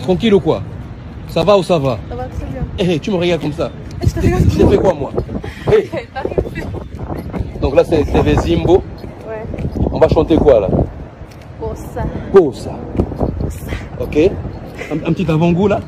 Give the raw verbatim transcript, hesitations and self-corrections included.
Tranquille ou quoi? Ça va ou ça va? Ça va très bien. Eh, hey, tu me regardes comme ça. Je te regarde. Je t'ai fait quoi, moi? Hey. T'as rien fait. Donc là, c'est T V Zimbo. Ouais. On va chanter quoi, là? Bossa. Bossa. Bossa. Ok. Un, un petit avant-goût, là?